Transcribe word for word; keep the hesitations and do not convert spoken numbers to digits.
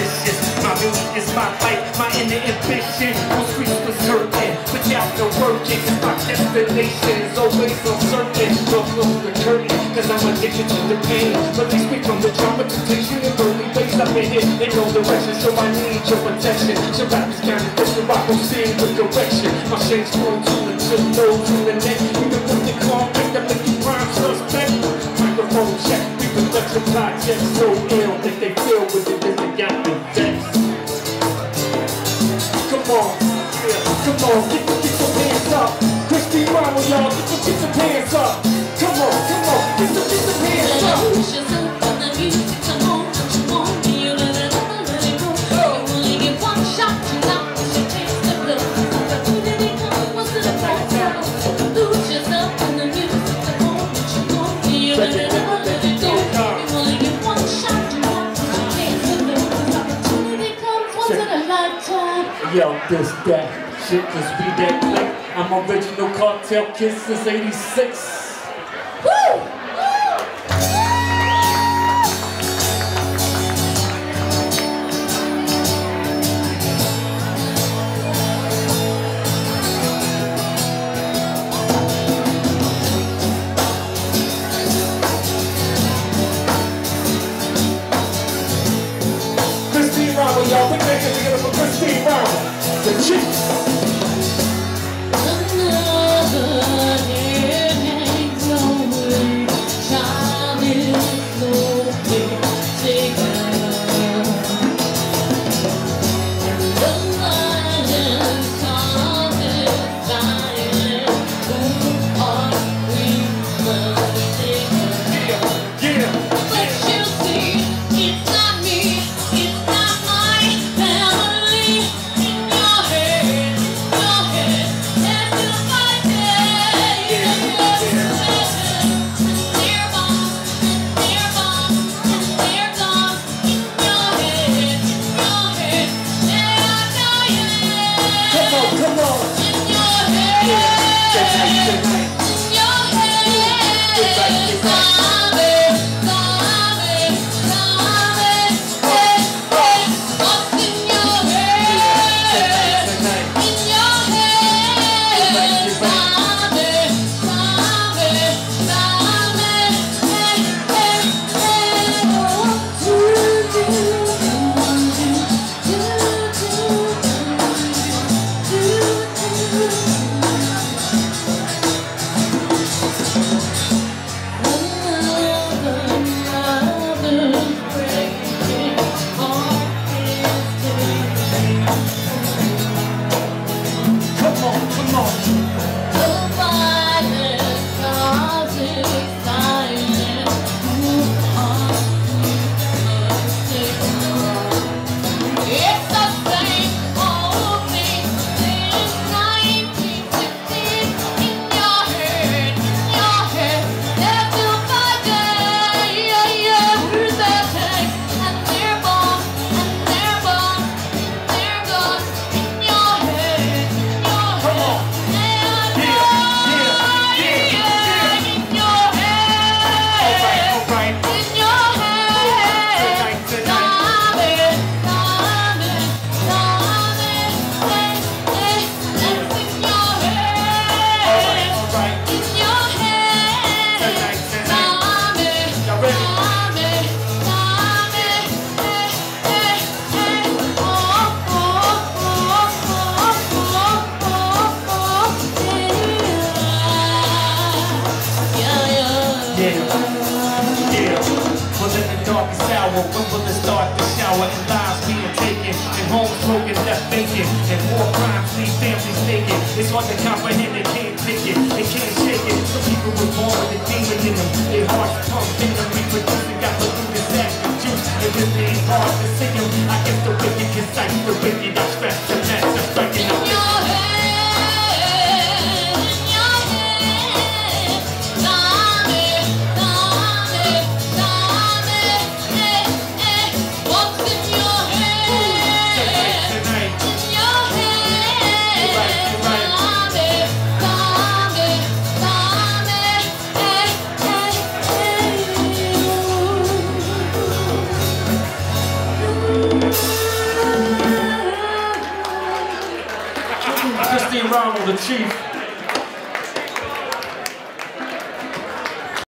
delicious. My beauty is my life, my inner ambition. Most streets was hurting, but y'all still working. Cause my destination is always uncertain. Don't close the curtain, cause I'm addicted to the pain. Release me from the traumatization and early days. I've been hit in no direction, so I need your protection. So rap is kind of different, rock will see with direction. My shade's going to the tip, nose to the neck. Even with the car, pick up the prime suspect. Microphone check, we production projects so ill that they feel with it as they got me vexed. Come on, yeah, come on, get, get your hands up. Kristine Rommel, y'all, get, get, get your hands up. Come on, come on, get your, get your hands up. Push yourself on the music, come on, don't you want me? You let it all, let it go. You only get one shot, you knock, you taste the blood. Opportunity comes once in a lifetime. Lose yourself on the music, come on, don't you want me? You let it all, let it go. You only get one shot, you knock, you taste the blood. Opportunity comes once in a lifetime. Yo, this, that, shit just be that quick. I'm original cartel kid since eighty-six. Woo! Kristine Rommel, y'all, we make it together for Kristine Rommel, the chick. When will it start to shower and lives being taken and homes broken, left vacant and more crimes leave families naked? It's hard to comprehend, they can't take it, they can't shake it. Some people were born with a demon in them, their hearts pumped in them, reproducing, got the food and sack of juice. And this ain't hard to see them. I guess the wicked can sight the wicked. I stress the match, I'm striking out. Kristine Rommel, the chief.